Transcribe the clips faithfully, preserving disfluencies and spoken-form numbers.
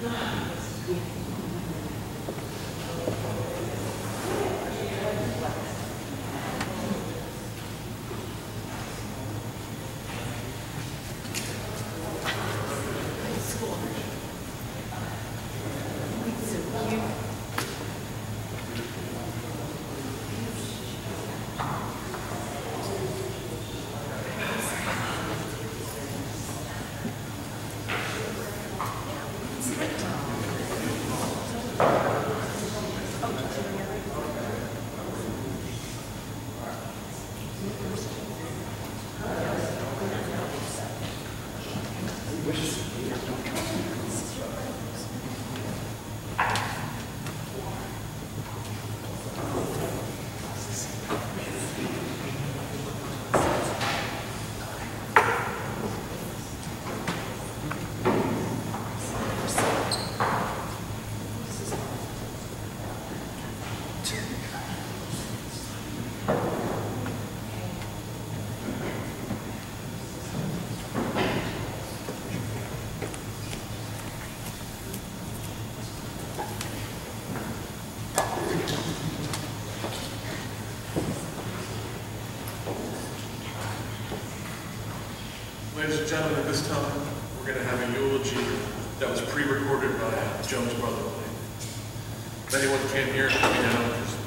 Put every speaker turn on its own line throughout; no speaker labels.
Ladies and gentlemen, at this time, we're going to have a eulogy that was pre-recorded by Joan's brother. If anyone can't hear it, let me know.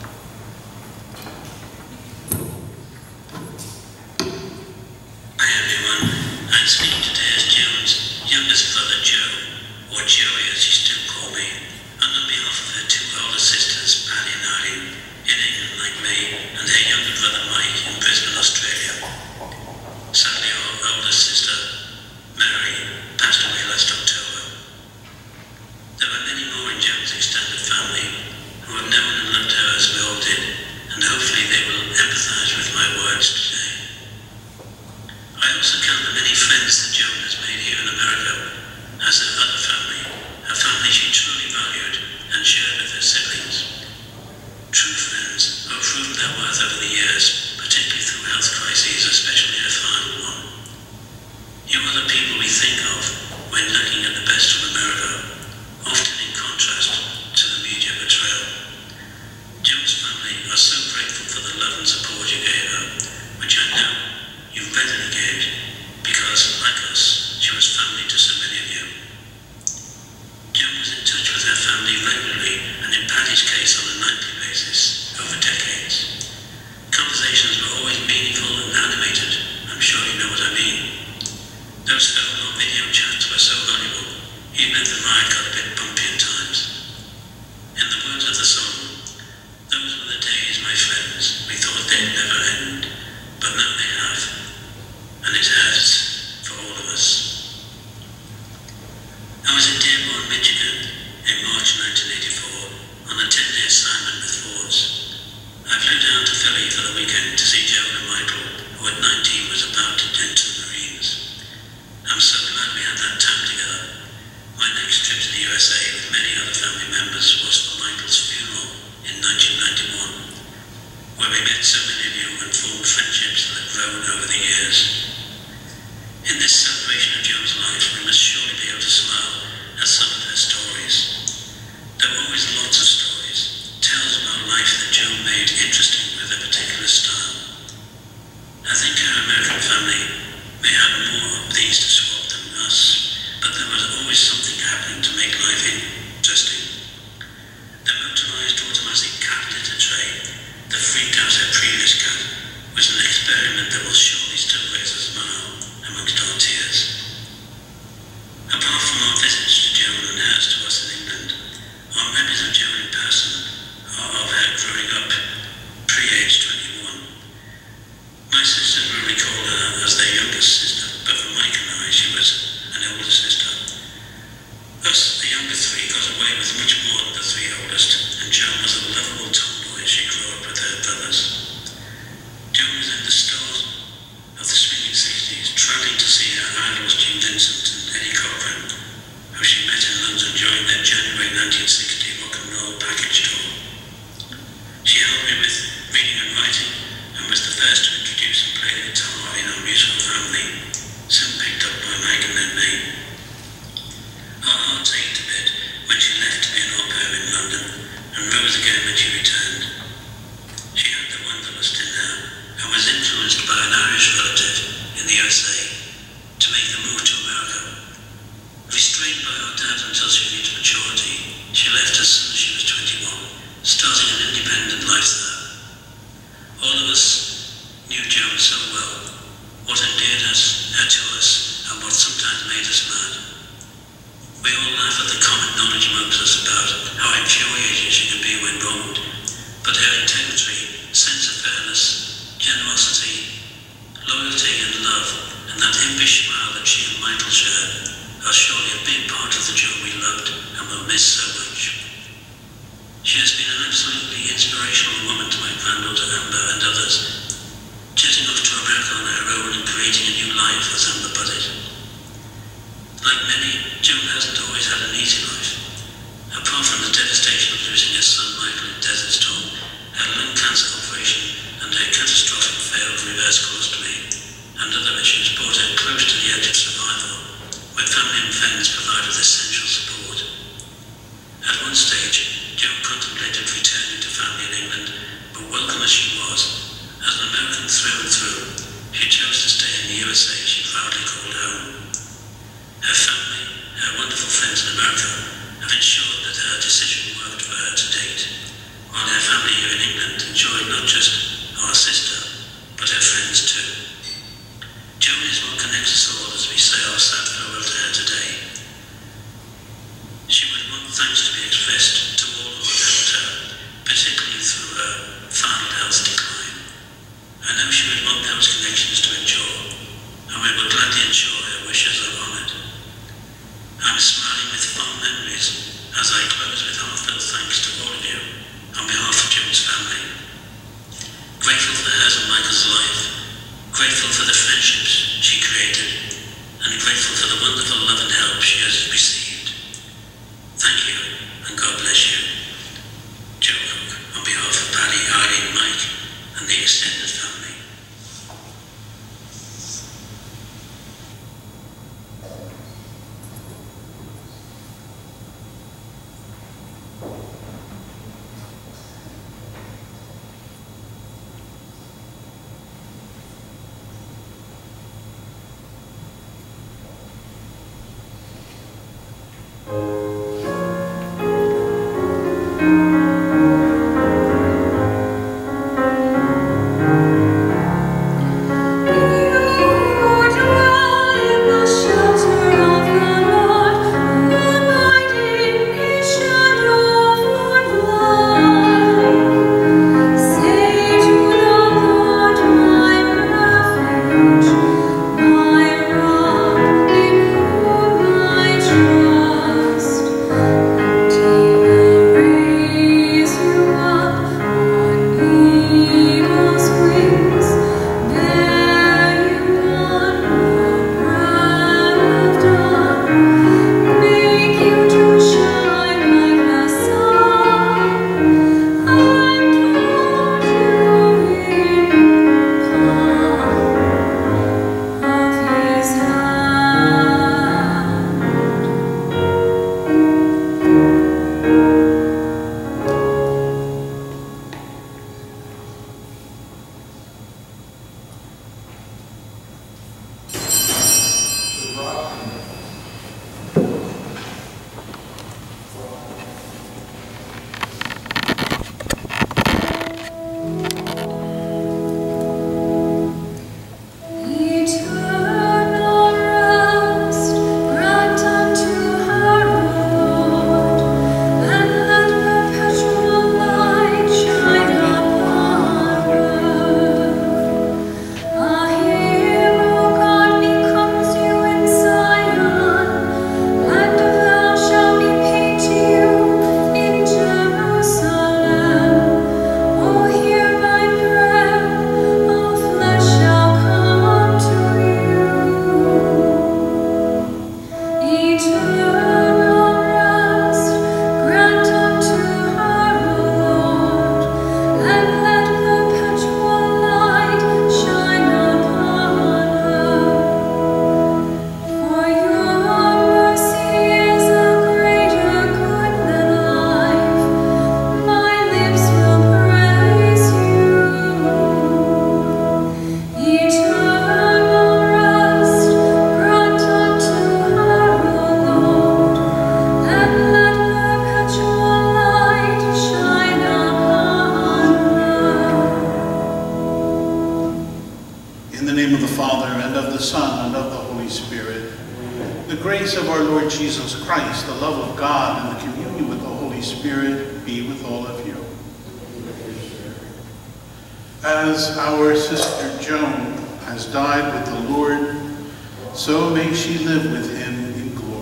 Hi everyone, I'm speaking today as Joan's youngest brother Joe, or Joey as he still call me, and on behalf of her two older sisters, Paddy and Eileen, in England like me, and her younger brother Mike in Brisbane, Australia. Sadly, our oldest sister, Mary, passed away last October. There were many more in Joan's extended family who have known and loved her as we all did, and hopefully they will empathise with my words today. I also count the many friends that Joan has made here in America as her other family, a family she truly valued and shared with her siblings. True friends who have proven their worth over the years, particularly through health crises, especially her final one. You are the people we think of when looking at the best of America, often in contrast to the media portrayal. Joan's family are so grateful for the love and support you gave her, which I know you readily gave, because, like us, she was family to so many of you. Joan was in touch with her family regularly, and in Paddy's case on a nightly basis, over decades. Conversations were always meaningful and animated. I'm sure you know what I mean. Those phone or video chats were so valuable, even if the ride got a bit bumpy at times. In the words of the song, those were the days, my friends, we thought they'd never end, but now they have, and it has for all of us. I was in Dearborn, Michigan in March nineteen eighty-four on a ten-day assignment with Fords. I flew down to Philly for the weekend to see Joan and Michael, who at nineteen was about to enter the Marines. I'm so glad we had that time together. My next trip to the U S A with many other family members was for Michael's funeral in nineteen ninety-one, where we met so many of you and formed friendships that have grown over the years. In this celebration of Joan's life, we must surely be able to smile at some of her stories. There were always lots of stories, tales about life that Joan made interesting with a particular style. I think her American family may have more of these to swap than us, but there was always something happening to make life interesting. The motorized automatic cat litter tray that freaked out her previous cat was an experiment that will surely still raise a smile amongst our tears. Apart from our visits to Joan and hers to us in England, our memories of Joan in person are of her growing up pre-age twenty-one. My sisters will recall her as their youngest sister, but for Mike and I, she was an older sister. Us, the younger three, got away with much more than the three oldest, and Joan was a lovable tomboy as she grew up with her brothers. Joan was in the stores of the swinging sixties, travelling to see her idols Jim Vincent and Eddie Cochran, who she met in London during their January nineteen sixty rock and roll package tour. She helped me with reading and writing, and was the first to introduce and play the guitar in our mutual family, soon picked up by Mike and then me. Our hearts ached a bit had until she reached maturity. She left as soon as she was twenty-one, starting an independent life there. All of us knew Joan so well, what endeared us, her to us, and what sometimes made us mad. We all laugh at the common knowledge amongst us about how infuriating she could be when wronged, but her integrity, sense of fairness, generosity, loyalty and love, and that impish smile that she and Michael share, are surely a big part of the Joan we loved and will miss so much. She has been an absolutely inspirational woman to my granddaughter Amber and others, jetting off to America on her own and creating a new life as Amber budded. Like many, Joan hasn't always had an easy life. Apart from the devastation of losing her son Michael in Desert Storm, her lung cancer operation and her catastrophic failed reverse colostomy and other issues brought her close to the edge of survival, where family and friends provided essential support. At one stage, Joan contemplated returning to family in England, but welcome as she was, as an American through and through, she chose to stay in the U S A she proudly called home. Her family, her wonderful friends in America, have ensured that her decision worked for her to date, while her family here in England enjoyed not just our sister, but her friends too. Joan is what connects us all as we say our sad farewell to her today. She would want thanks to be expressed to all who have helped her, particularly through her final health decline. I know she would want those connections to endure, and we will gladly ensure her wishes are honoured. I'm smiling with fond memories as I close with heartfelt thanks to all of you on behalf of Joan's family. Grateful for hers and Michael's life, grateful for the friendships she created, and grateful for the wonderful love and help she has received. Thank you, and God bless you. Joe Cooke, on behalf of Paddy, Eileen, Mike, and the extended family.
My rock in whom I trust. Christ, the love of God, and the communion with the Holy Spirit be with all of you. As our sister Joan has died with the Lord, so may she live with him in glory.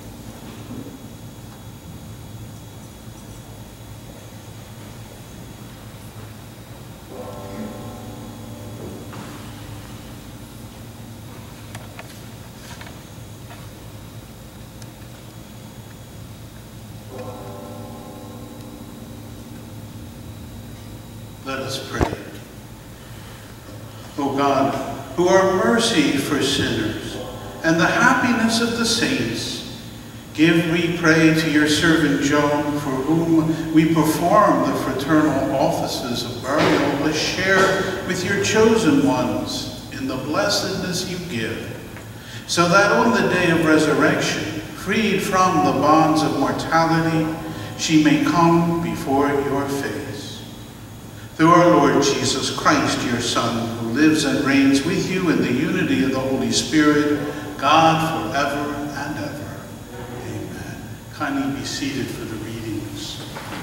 Let us pray. O God, who are mercy for sinners and the happiness of the saints, give, we pray, to your servant Joan, for whom we perform the fraternal offices of burial, a share with your chosen ones in the blessedness you give, so that on the day of resurrection, freed from the bonds of mortality, she may come before your face. Through our Lord Jesus Christ, your Son, who lives and reigns with you in the unity of the Holy Spirit, God, forever and ever. Amen. Kindly be seated for the readings.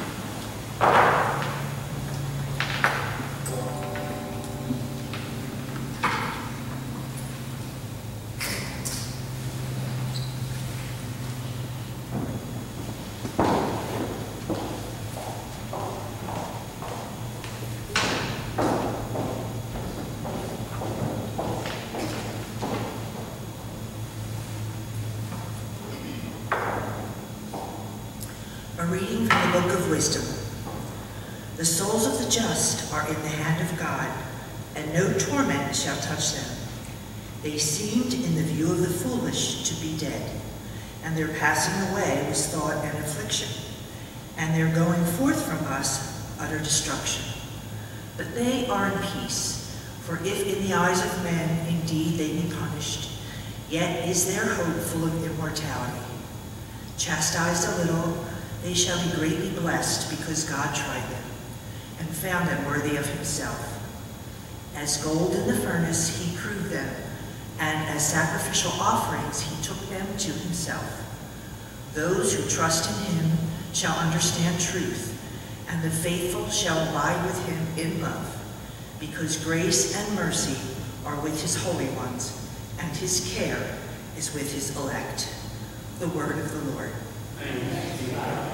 A reading from the Book of Wisdom. The souls of the just are in the hand of God, and no torment shall touch them. They seemed in the view of the foolish to be dead, and their passing away was thought an affliction, and their going forth from us utter destruction. But they are in peace, for if in the eyes of men indeed they be punished, yet is their hope full of immortality. Chastised a little, they shall be greatly blessed, because God tried them, and found them worthy of himself. As gold in the furnace he proved them, and as sacrificial offerings he took them to himself. Those who trust in him shall understand truth, and the faithful shall abide with him in love, because grace and mercy are with his holy ones, and his care is with his elect. The word of the Lord.
Thanks be to God.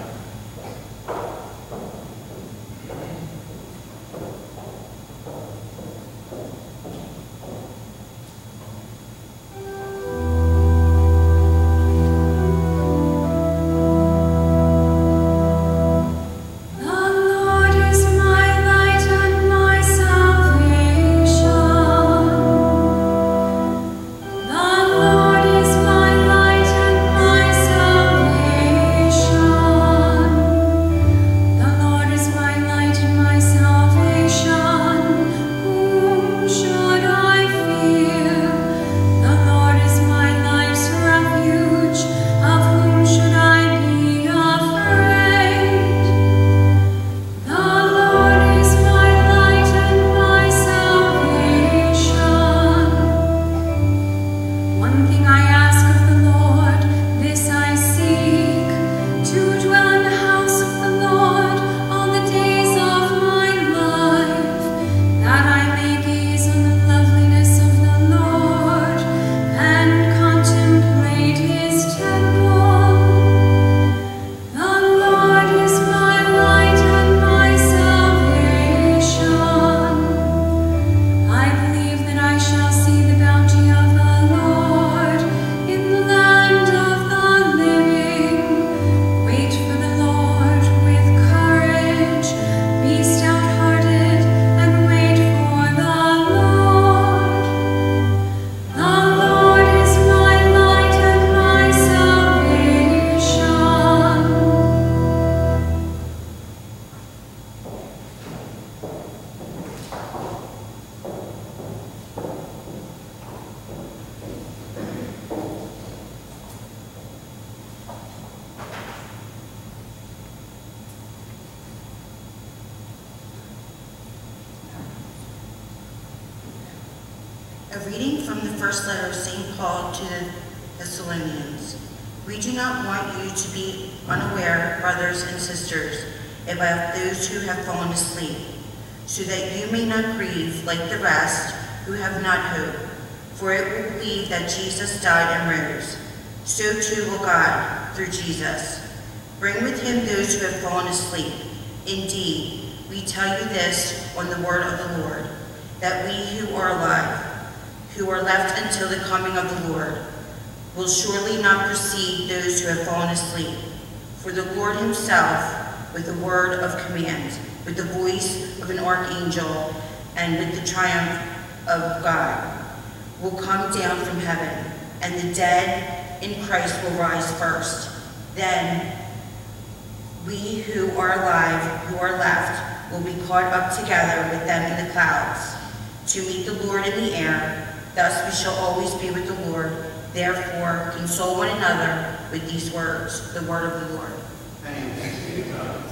A reading from the first letter of Saint Paul to the Thessalonians.
We do not want you to be unaware, brothers and sisters, about those who have fallen asleep, so that you may not grieve like the rest who have not hope. For it will believe that Jesus died and rose. So too will God, through Jesus. Bring with him those who have fallen asleep. Indeed, we tell you this on the word of the Lord, that we who are alive, who are left until the coming of the Lord, will surely not precede those who have fallen asleep. For the Lord himself, with the word of command, with the voice of an archangel, and with the triumph of God, will come down from heaven, and the dead in Christ will rise first. Then we who are alive, who are left, will be caught up together with them in the clouds, to meet the Lord in the air. Thus we shall always be with the Lord. Therefore, console one another with these words, the word of the Lord.
Thanks be to God.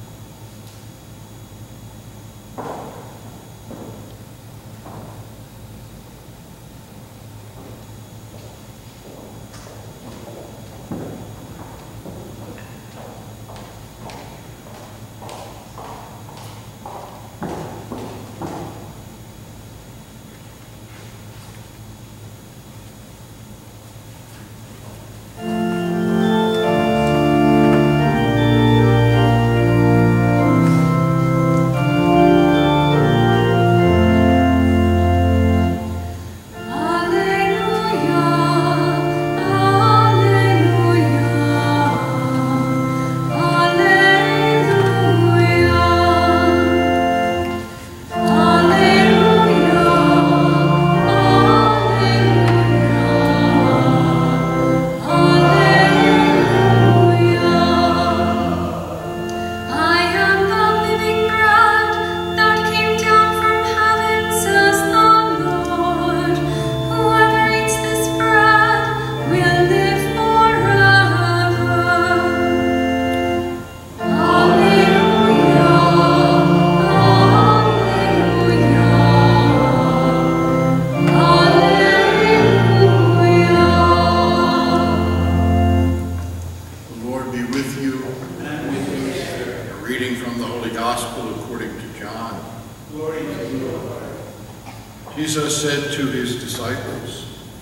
Jesus said to his disciples,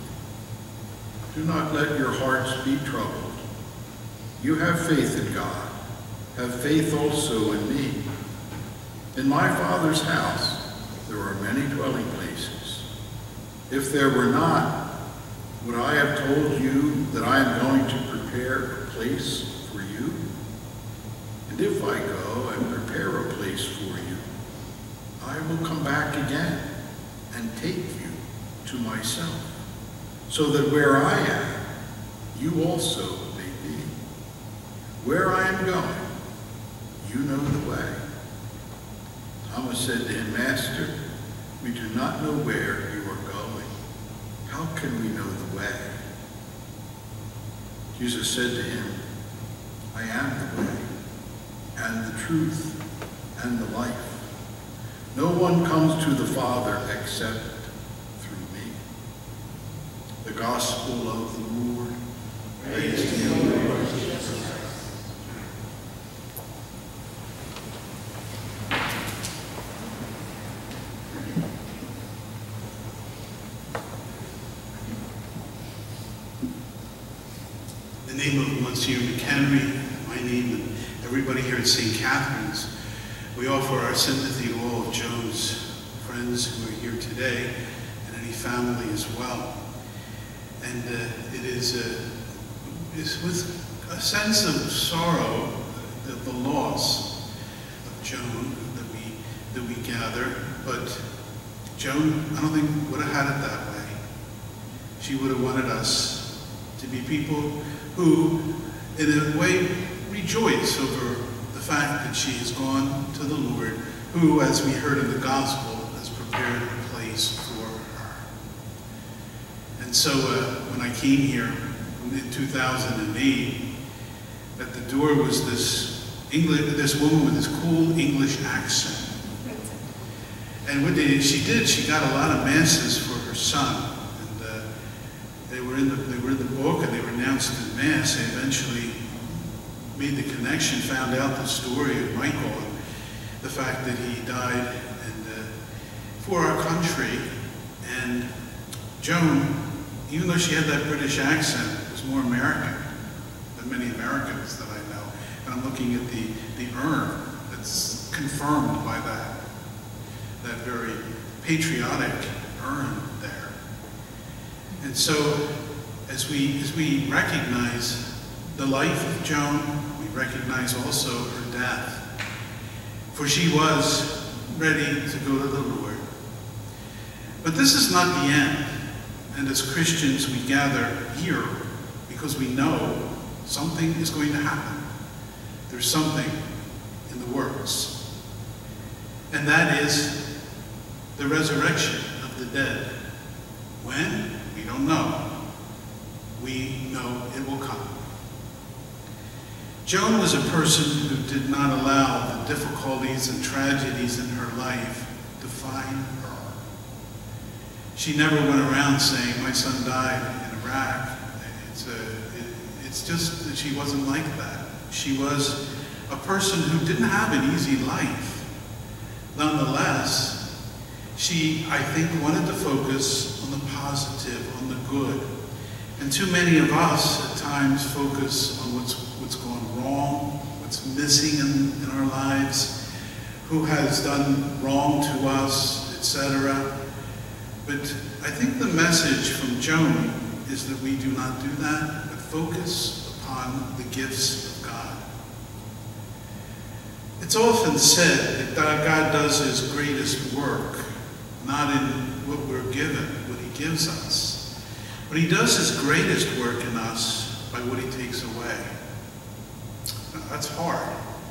"Do not let your hearts be troubled. You have faith in God. Have faith also in me. In my Father's house there are many dwelling places. If there were not, would I have told you that I am going to prepare a place for you? And if I go and prepare a place for you, I will come back again and take you to myself, so that where I am, you also may be. Where I am going, you know the way." Thomas said to him, "Master, we do not know where you are going. How can we know the way?" Jesus said to him, "I am the way, and the truth, and the life. No one comes to the Father except through me." The Gospel of the Lord. Praise to you, Lord Jesus Christ.
In the name of Monsignor McHenry, my name, and everybody here at Saint Catherine's, we offer our sympathy to all of Joan's friends who are here today, and any family as well. And uh, it is, uh, is with a sense of sorrow that the loss of Joan that we, that we gather. But Joan, I don't think, would have had it that way. She would have wanted us to be people who, in a way, rejoice over the fact that she has gone to the Lord, who, as we heard in the Gospel, has prepared a place for her. And so uh, when I came here in two thousand eight, at the door was this English, this woman with this cool English accent. And what they, she did, she got a lot of masses for her son. And uh, they were in the they were in the book, and they were announced in Mass, I eventually made the connection, found out the story of Michael and the fact that he died and, uh, for our country. And Joan, even though she had that British accent, was more American than many Americans that I know. And I'm looking at the, the urn that's confirmed by that, that very patriotic urn there. And so, as we, as we recognize the life of Joan, we recognize also her death. For she was ready to go to the Lord. But this is not the end. And as Christians, we gather here because we know something is going to happen. There's something in the works. And that is the resurrection of the dead. When? We don't know. We know it will come. Joan was a person who did not allow the difficulties and tragedies in her life define her. She never went around saying, my son died in Iraq. It's, a, it, it's just that she wasn't like that. She was a person who didn't have an easy life. Nonetheless, she, I think, wanted to focus on the positive, on the good. And too many of us at times focus on what's, what's gone wrong, what's missing in, in our lives, who has done wrong to us, et cetera. But I think the message from Joan is that we do not do that, but focus upon the gifts of God. It's often said that God does his greatest work, not in what we're given, what he gives us, but he does his greatest work in us by what he takes away. Now, that's hard.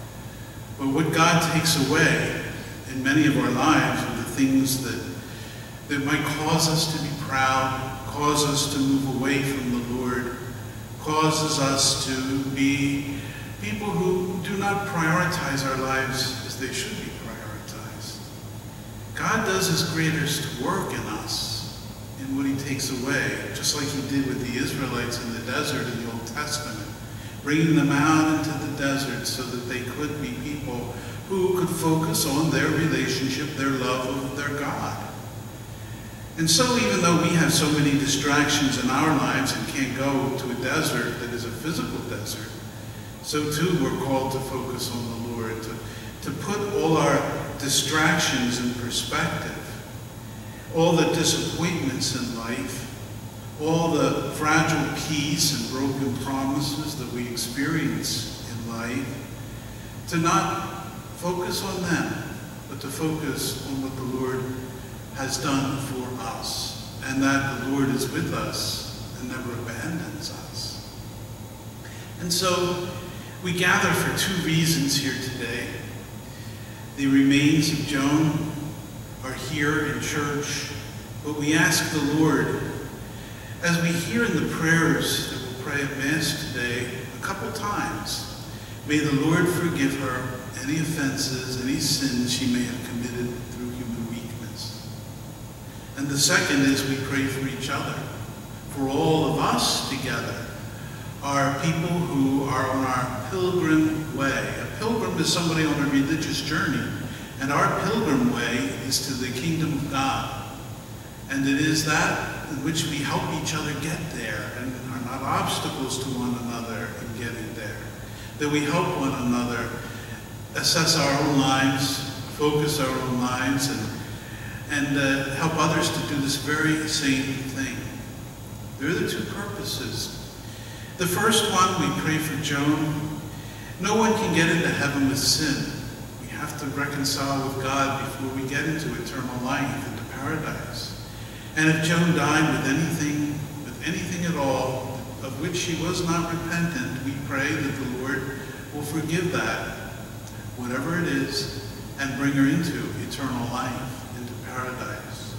But what God takes away in many of our lives are the things that, that might cause us to be proud, cause us to move away from the Lord, causes us to be people who do not prioritize our lives as they should be prioritized. God does his greatest work in us in what he takes away, just like he did with the Israelites in the desert in the Old Testament, bringing them out into the desert so that they could be people who could focus on their relationship, their love of their God. And so even though we have so many distractions in our lives and can't go to a desert that is a physical desert, so too we're called to focus on the Lord, to, to put all our distractions in perspective, all the disappointments in life, all the fragile peace and broken promises that we experience in life, to not focus on them, but to focus on what the Lord has done for us, and that the Lord is with us and never abandons us. And so we gather for two reasons here today. The remains of Joan are here in church, but we ask the Lord, as we hear in the prayers that we'll pray at Mass today a couple times, may the Lord forgive her any offenses, any sins she may have committed through human weakness. And the second is we pray for each other, for all of us together are people who are on our pilgrim way. A pilgrim is somebody on a religious journey, and our pilgrim way is to the kingdom of God. And it is that in which we help each other get there and are not obstacles to one another in getting there. That we help one another assess our own lives, focus our own lives, and, and uh, help others to do this very same thing. There are the two purposes. The first one, we pray for Joan. No one can get into heaven with sin. We have to reconcile with God before we get into eternal life, into paradise. And if Joan died with anything, with anything at all, of which she was not repentant, we pray that the Lord will forgive that, whatever it is, and bring her into eternal life, into paradise.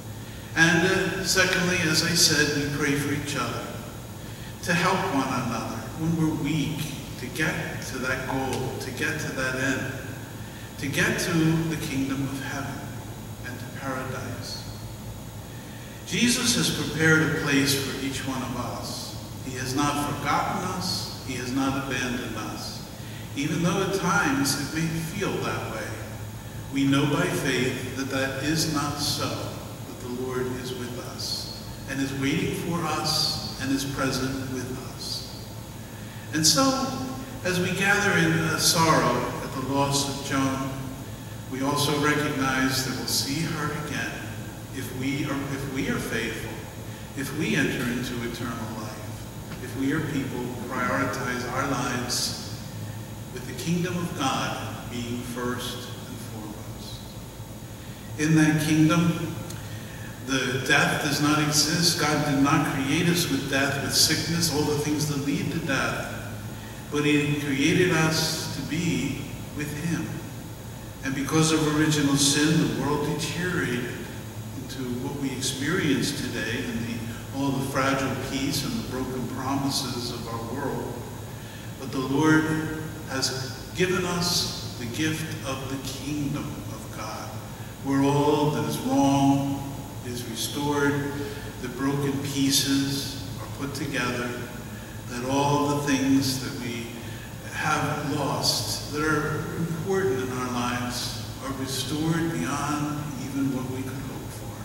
And uh, secondly, as I said, we pray for each other, to help one another when we're weak, to get to that goal, to get to that end, to get to the kingdom of heaven and to paradise. Jesus has prepared a place for each one of us. He has not forgotten us. He has not abandoned us. Even though at times it may feel that way, we know by faith that that is not so, that the Lord is with us and is waiting for us and is present with us. And so, as we gather in uh, sorrow at the loss of Joan, we also recognize that we'll see her again if we are, if we are faithful, if we enter into eternal life, if we are people who prioritize our lives with the kingdom of God being first and foremost. In that kingdom, the death does not exist. God did not create us with death, with sickness, all the things that lead to death. But he created us to be with him. And because of original sin, the world deteriorated into what we experience today and the, all the fragile peace and the broken promises of our world. But the Lord has given us the gift of the kingdom of God, where all that is wrong is restored, the broken pieces are put together, that all the things that we have lost that are important in our lives are restored beyond even what we could hope for.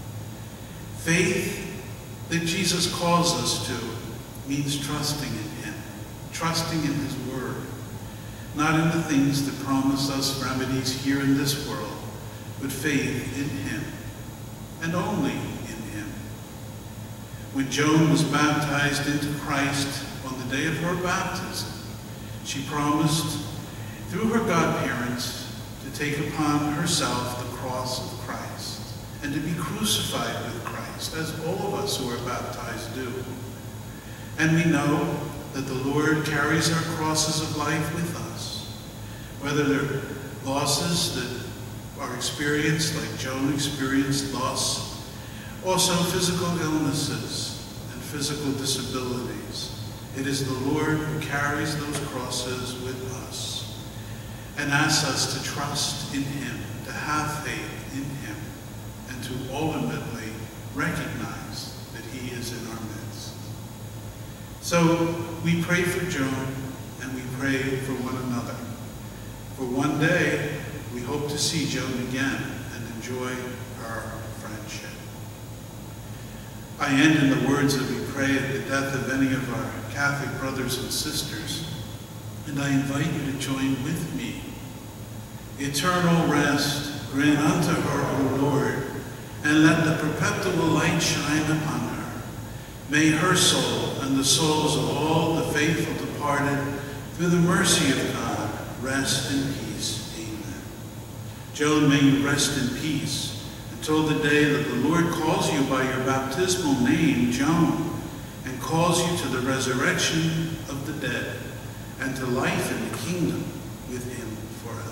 Faith that Jesus calls us to means trusting in him, trusting in his word, not in the things that promise us remedies here in this world, but faith in him, and only in him. When Joan was baptized into Christ on the day of her baptism, she promised, through her godparents, to take upon herself the cross of Christ and to be crucified with Christ, as all of us who are baptized do. And we know that the Lord carries our crosses of life with us, whether they're losses that are experienced, like Joan experienced loss, also physical illnesses and physical disabilities. It is the Lord who carries those crosses with us and asks us to trust in him, to have faith in him, and to ultimately recognize that he is in our midst. So we pray for Joan and we pray for one another. For one day, we hope to see Joan again and enjoy our friendship. I end in the words that we pray at the death of any of our Catholic brothers and sisters, and I invite you to join with me. Eternal rest grant unto her, O Lord, and let the perpetual light shine upon her. May her soul and the souls of all the faithful departed, through the mercy of God, rest in peace. Amen. Joan, may you rest in peace until the day that the Lord calls you by your baptismal name, Joan, and calls you to the resurrection of the dead and to life in the kingdom with him forever.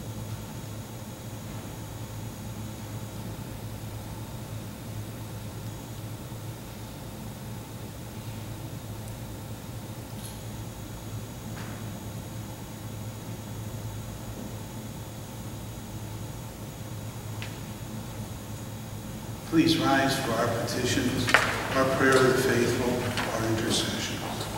Please rise for our petitions, our prayer of the faithful, our intercession.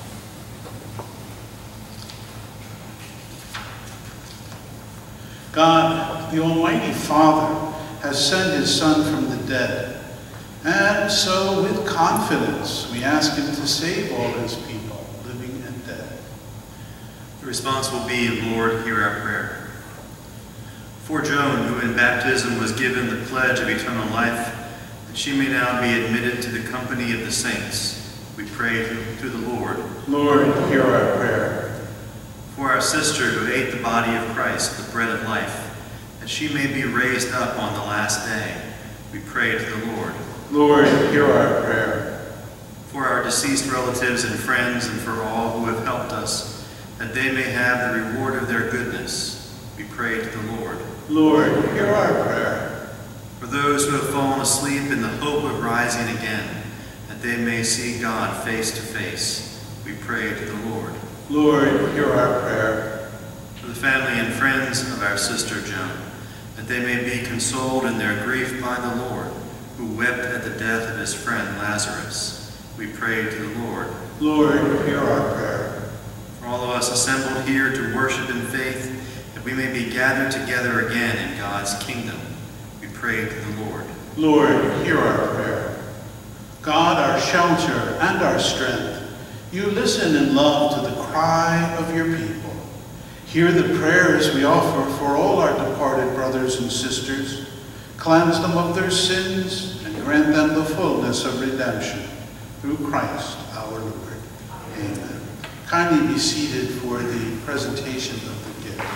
God, the Almighty Father, has sent his Son from the dead, and so with confidence we ask him to save all his people, living and dead.
The response will be, Lord, hear our prayer. For Joan, who in baptism was given the pledge of eternal life, that she may now be admitted to the company of the saints, we pray to the Lord.
Lord, hear our prayer.
For our sister who ate the body of Christ, the bread of life, that she may be raised up on the last day, we pray to the Lord.
Lord, hear our prayer.
For our deceased relatives and friends, and for all who have helped us, that they may have the reward of their goodness, we pray to the Lord.
Lord, hear our prayer.
For those who have fallen asleep in the hope of rising again, that they may see God face to face, we pray to the Lord.
Lord, hear our prayer.
For the family and friends of our sister Joan, that they may be consoled in their grief by the Lord, who wept at the death of his friend Lazarus, we pray to the Lord.
Lord, hear our prayer.
For all of us assembled here to worship in faith, that we may be gathered together again in God's kingdom, we pray to the Lord.
Lord, hear our prayer. God, our shelter and our strength, you listen in love to the cry of your people. Hear the prayers we offer for all our departed brothers and sisters. Cleanse them of their sins and grant them the fullness of redemption. Through Christ our Lord. Amen. Kindly be seated for the presentation of the gifts.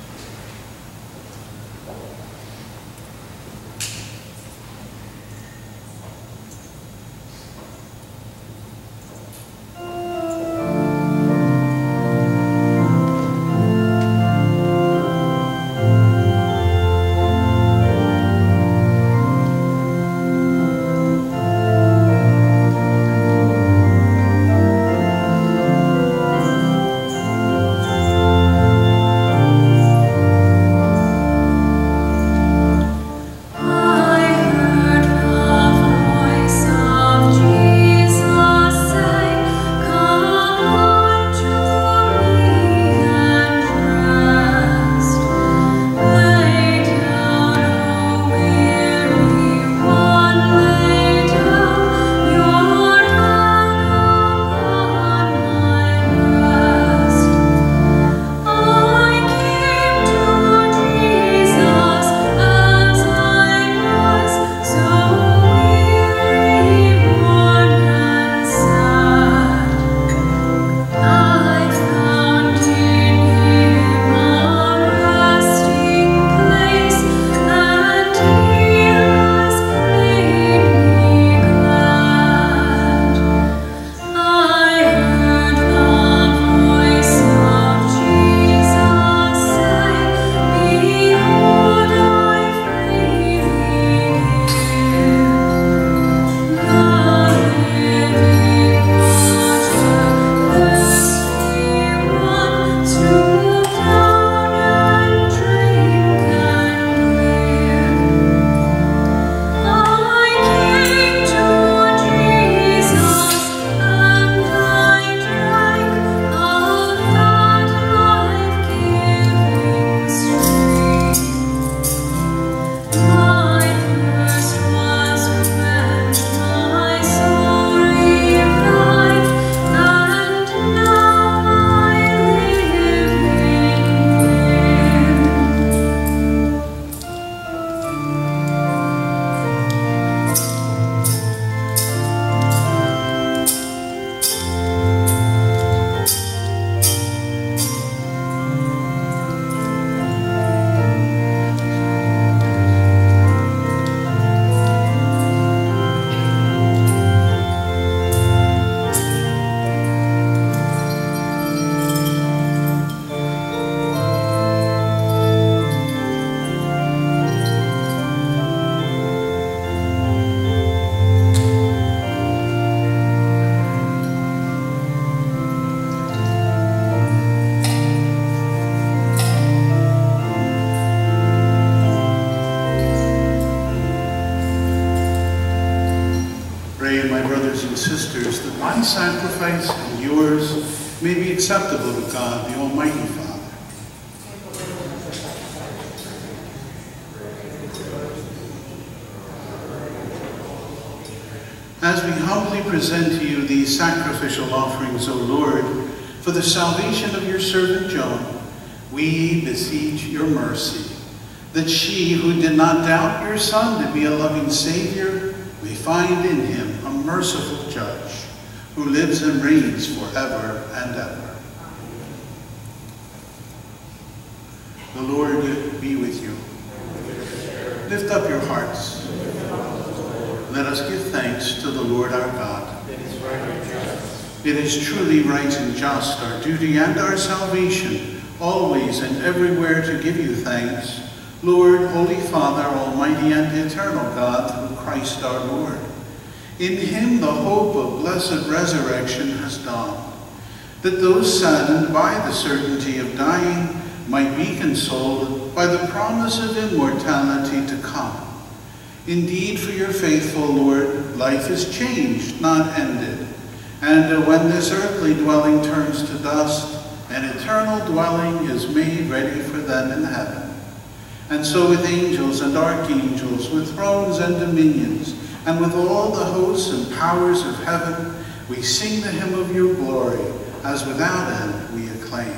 Sisters, that my sacrifice and yours may be acceptable to God, the Almighty Father. As we humbly present to you these sacrificial offerings, O Lord, for the salvation of your servant Joan, we beseech your mercy, that she who did not doubt your Son to be a loving Savior may find in him a merciful Judge, who lives and reigns forever and ever. The Lord be with you. Lift up your hearts. Let us give thanks to the Lord our God. It is truly right and just, our duty and our salvation, always and everywhere to give you thanks, Lord, Holy Father, Almighty and eternal God, through Christ our Lord. In him the hope of blessed resurrection has dawned, that those saddened by the certainty of dying might be consoled by the promise of immortality to come. Indeed, for your faithful, Lord, life is changed, not ended. And uh, when this earthly dwelling turns to dust, an eternal dwelling is made ready for them in heaven. And so with angels and archangels, with thrones and dominions, and with all the hosts and powers of heaven, we sing the hymn of your glory, as without end we acclaim.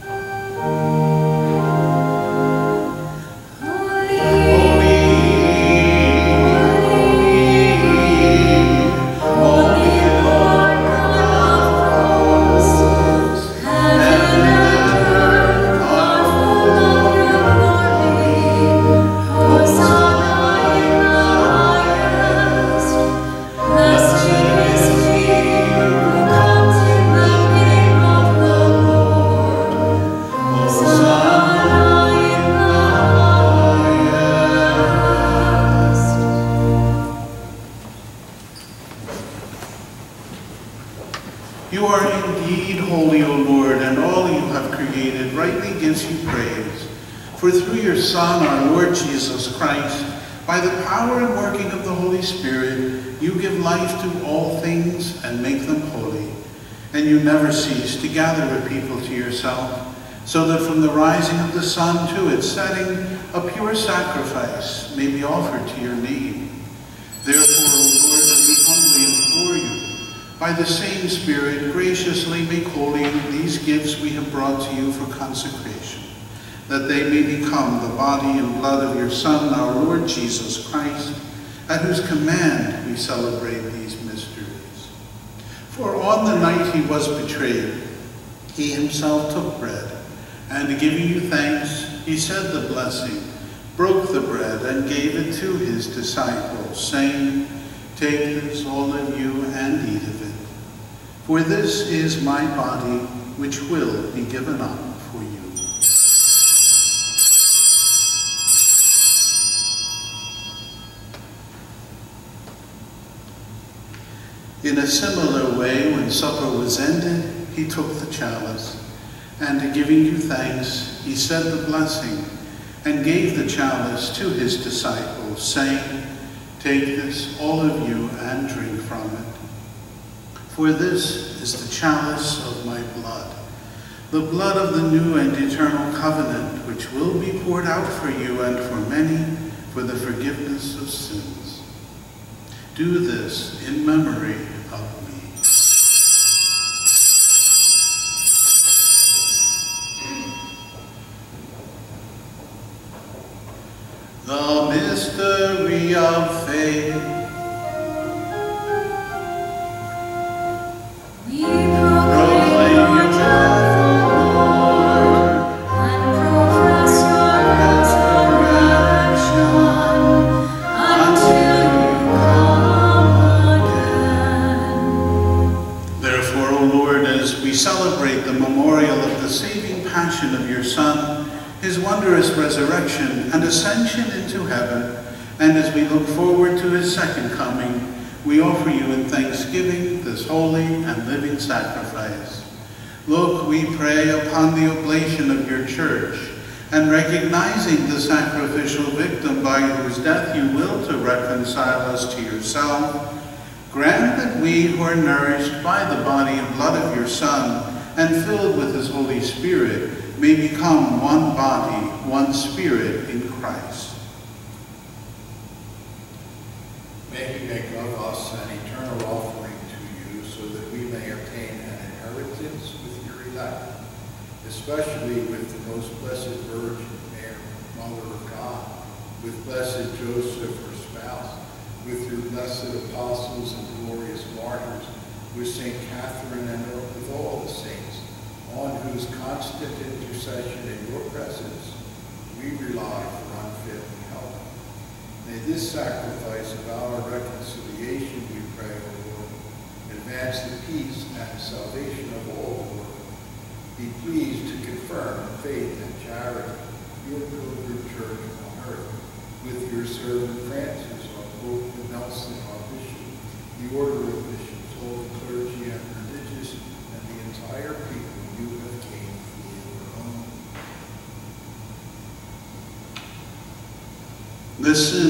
For through your Son, our Lord Jesus Christ, by the power and working of the Holy Spirit, you give life to all things and make them holy. And you never cease to gather a people to yourself, so that from the rising of the sun to its setting, a pure sacrifice may be offered to your name. Therefore, O Lord, we humbly implore you, by the same Spirit, graciously make holy these gifts we have brought to you for consecration, that they may become the body and blood of your Son, our Lord Jesus Christ, at whose command we celebrate these mysteries. For on the night he was betrayed, he himself took bread, and giving you thanks, he said the blessing, broke the bread, and gave it to his disciples, saying, "Take this, all of you, and eat of it. For this is my body, which will be given up for you." In a similar way, when supper was ended, he took the chalice, and giving you thanks, he said the blessing, and gave the chalice to his disciples, saying, "Take this, all of you, and drink from it. For this is the chalice of my blood, the blood of the new and eternal covenant, which will be poured out for you and for many for the forgiveness of sins. Do this in memory of me." The mystery of faith.
We proclaim your death, O Lord, and profess your resurrection until you come again.
Therefore, O Lord, as we celebrate the memorial of the saving passion of your Son, his wondrous resurrection and ascension into heaven, and as we look forward to his second coming, we offer you in thanksgiving this holy and living sacrifice. Look, we pray, upon the oblation of your church, and recognizing the sacrificial victim by whose death you will to reconcile us to yourself, grant that we who are nourished by the body and blood of your Son and filled with his Holy Spirit may become one body, one spirit in Christ.
May he make of us an eternal offering to you, so that we may obtain an inheritance with your elect, especially with the most blessed Virgin Mary, Mother of God, with blessed Joseph, her spouse, with your blessed apostles and glorious martyrs, with Saint Catherine and with all the saints, on whose constant intercession in your presence we rely for unfailing help. May this sacrifice of our reconciliation, we pray, O Lord, advance the peace and salvation of all the world. Be pleased to confirm faith and charity, your pilgrim church on earth, with your servant Francis, our Pope, and Nelson, our Bishop, the order of bishops, all the clergy and religious, and the entire people you have gained for your own.
Listen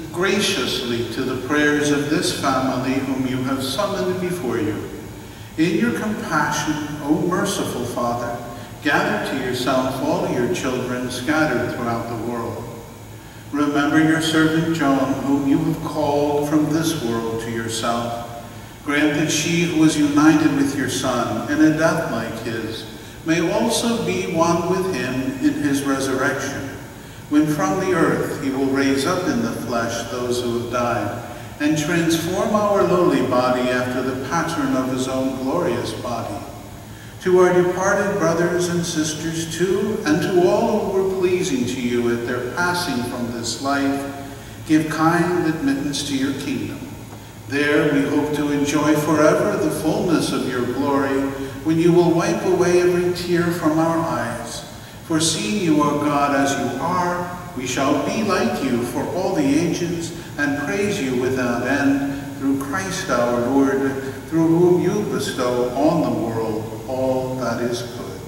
graciously to the prayers of this family whom you have summoned before you. In your compassion, O merciful Father, gather to yourself all your children scattered throughout the world. Remember your servant Joan, whom you have called from this world to yourself. Grant that she who was united with your Son in a death like his may also be one with him in his resurrection, when from the earth he will raise up in the flesh those who have died, and transform our lowly body after the pattern of his own glorious body. To our departed brothers and sisters too, and to all who were pleasing to you at their passing from this life, give kind admittance to your kingdom. There we hope to enjoy forever the fullness of your glory, when you will wipe away every tear from our eyes. For seeing you, O God, as you are, we shall be like you for all the ages, and praise you without end, through Christ our Lord, through whom you bestow on the world all that is good.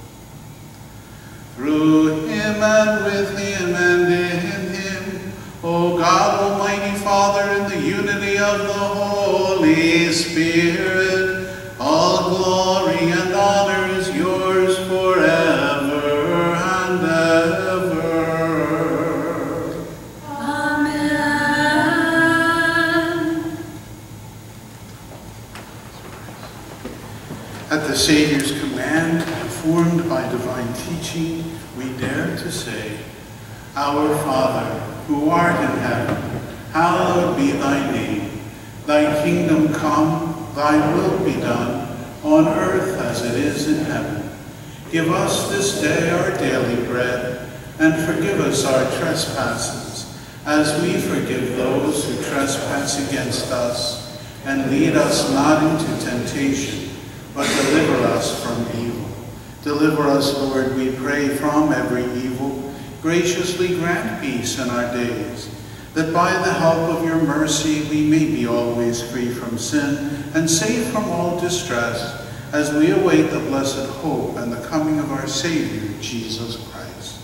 Through him and with him and in him, O God, Almighty Father, in the unity of the Holy Spirit, all glory and honor is yours forever and ever. At the Savior's command, informed by divine teaching, we dare to say, Our Father, who art in heaven, hallowed be thy name. Thy kingdom come, thy will be done, on earth as it is in heaven. Give us this day our daily bread, and forgive us our trespasses, as we forgive those who trespass against us. And lead us not into temptation, but deliver us from evil. Deliver us, Lord, we pray, from every evil. Graciously grant peace in our days, that by the help of your mercy we may be always free from sin and safe from all distress, as we await the blessed hope and the coming of our Savior, Jesus Christ.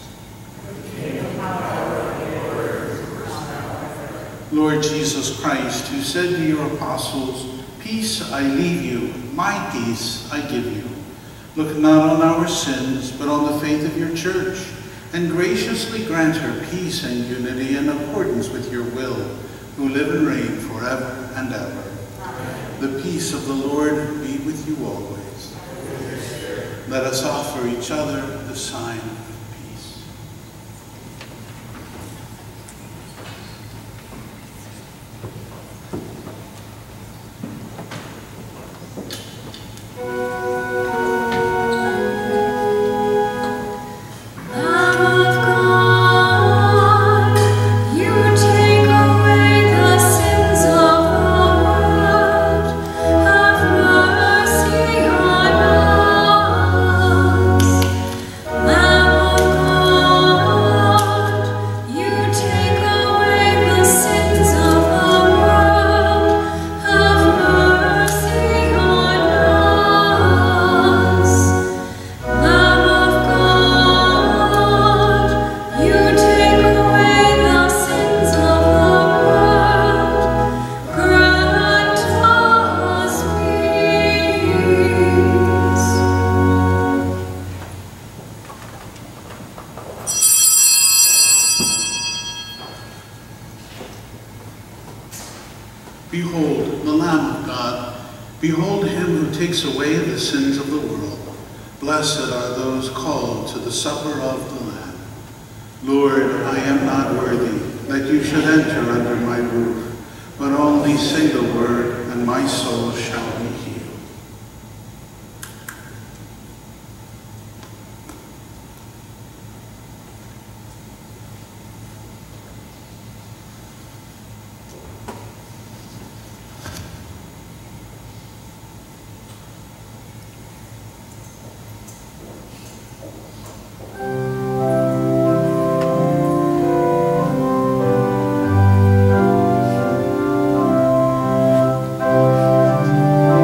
Lord Jesus Christ, who said to your apostles, Peace I leave you, my peace I give you. Look not on our sins, but on the faith of your church, and graciously grant her peace and unity in accordance with your will, who live and reign forever and ever. Amen. The peace of the Lord be with you always. Let us offer each other the sign of peace. Behold, the Lamb of God. Behold him who takes away the sins of the world. Blessed are those called to the supper of the Lamb. Lord, I am not worthy that you should enter under my roof, but only say the word, and my soul shall be healed.
Thank you.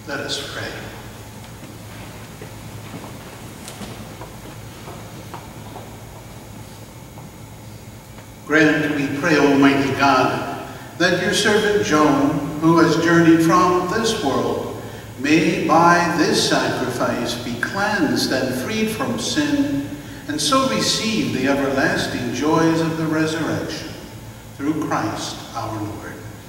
Let us pray. Grant, we pray, Almighty God, that your servant Joan, who has journeyed from this world, may by this sacrifice be cleansed and freed from sin, and so receive the everlasting joys of the resurrection, through Christ our Lord.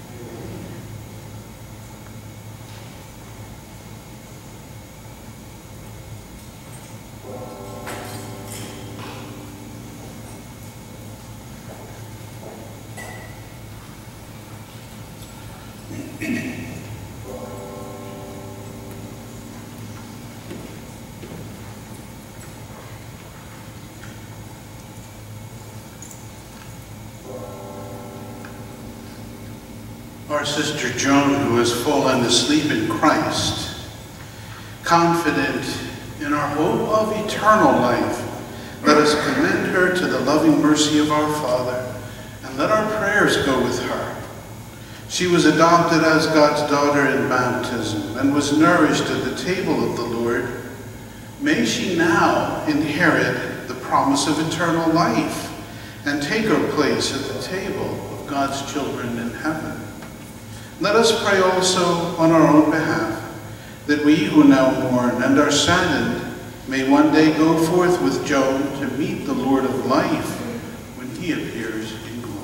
Our sister Joan, who has fallen asleep in Christ, confident in our hope of eternal life, let us commend her to the loving mercy of our Father, and let our prayers go with her. She was adopted as God's daughter in baptism and was nourished at the table of the Lord. May she now inherit the promise of eternal life and take her place at the table of God's children in heaven. Let us pray also on our own behalf, that we who now mourn and are saddened may one day go forth with Joan to meet the Lord of life when he appears in glory.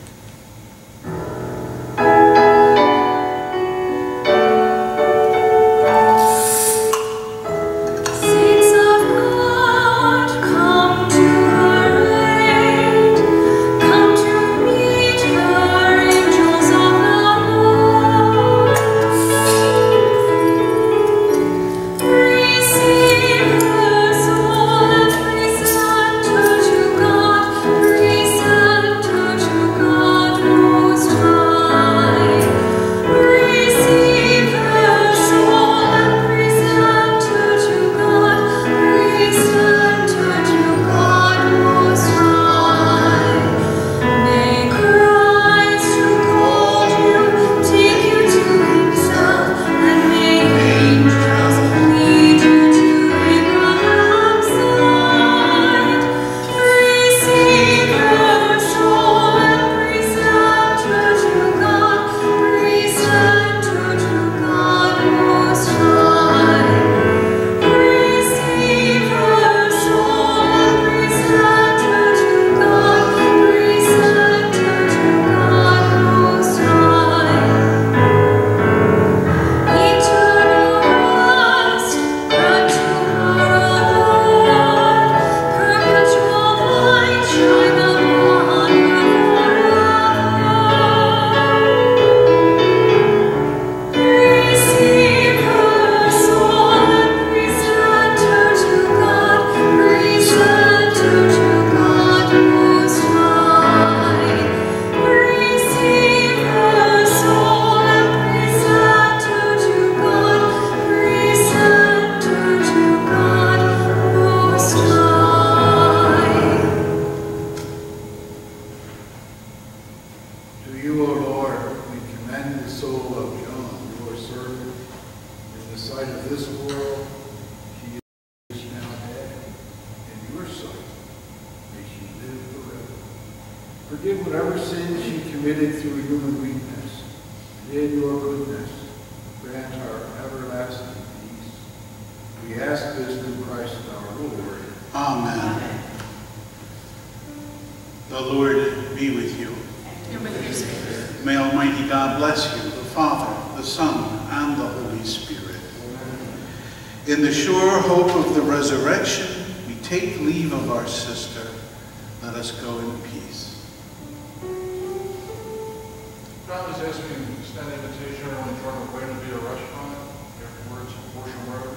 Forgive whatever sins she committed through human weakness, and in your goodness, grant our everlasting peace. We ask this through Christ our Lord.
Amen. Amen. The Lord be with you.
And with your spirit.
May Almighty God bless you, the Father, the Son, and the Holy Spirit. Amen. In the sure hope of the resurrection, we take leave of our sister. Let us go in peace.
John is asking to extend an invitation or to join the way to be a restaurant afterwards, Horsham Road.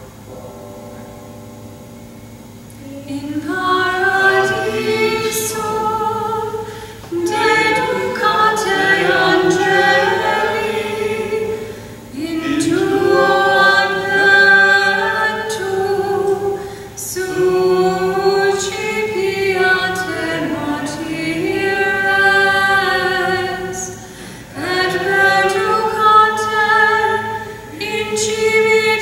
In paradiso, deducate angeli, into adventum sucipiate martires, et perducate in civitate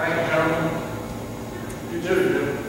Thank you, gentlemen. You too, Jim.